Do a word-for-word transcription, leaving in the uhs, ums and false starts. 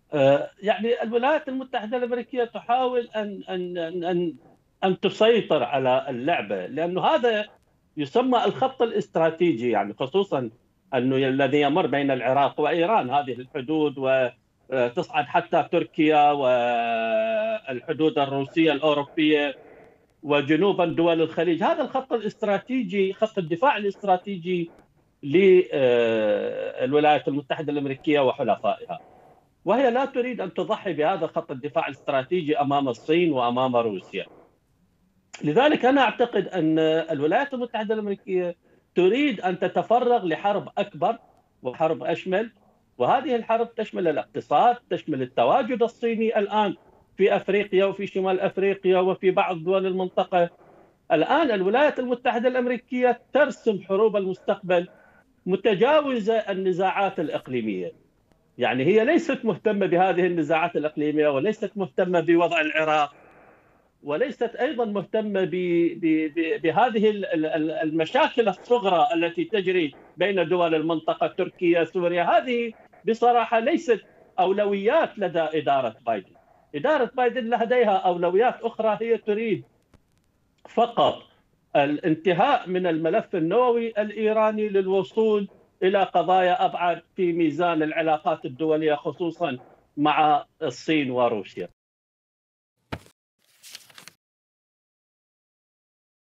آه، يعني الولايات المتحدة الأمريكية تحاول أن أن أن أن أن تسيطر على اللعبة، لأنه هذا يسمى الخط الاستراتيجي، يعني خصوصا أنه الذي يمر بين العراق وإيران، هذه الحدود، وتصعد حتى تركيا والحدود الروسية الأوروبية وجنوبا دول الخليج. هذا الخط الاستراتيجي، خط الدفاع الاستراتيجي للولايات المتحدة الأمريكية وحلفائها، وهي لا تريد أن تضحي بهذا خط الدفاع الاستراتيجي أمام الصين وأمام روسيا. لذلك أنا أعتقد أن الولايات المتحدة الأمريكية تريد أن تتفرغ لحرب أكبر وحرب أشمل، وهذه الحرب تشمل الاقتصاد، تشمل التواجد الصيني الآن في أفريقيا وفي شمال أفريقيا وفي بعض دول المنطقة. الآن الولايات المتحدة الأمريكية ترسم حروب المستقبل متجاوزة النزاعات الإقليمية. يعني هي ليست مهتمة بهذه النزاعات الإقليمية، وليست مهتمة بوضع العراق، وليست أيضا مهتمة ب- ب- ب- بهذه ال- ال- المشاكل الصغرى التي تجري بين دول المنطقة، تركيا، سوريا. هذه بصراحة ليست أولويات لدى إدارة بايدن. إدارة بايدن لديها أولويات أخرى، هي تريد فقط الانتهاء من الملف النووي الإيراني للوصول إلى قضايا أبعد في ميزان العلاقات الدولية، خصوصا مع الصين وروسيا.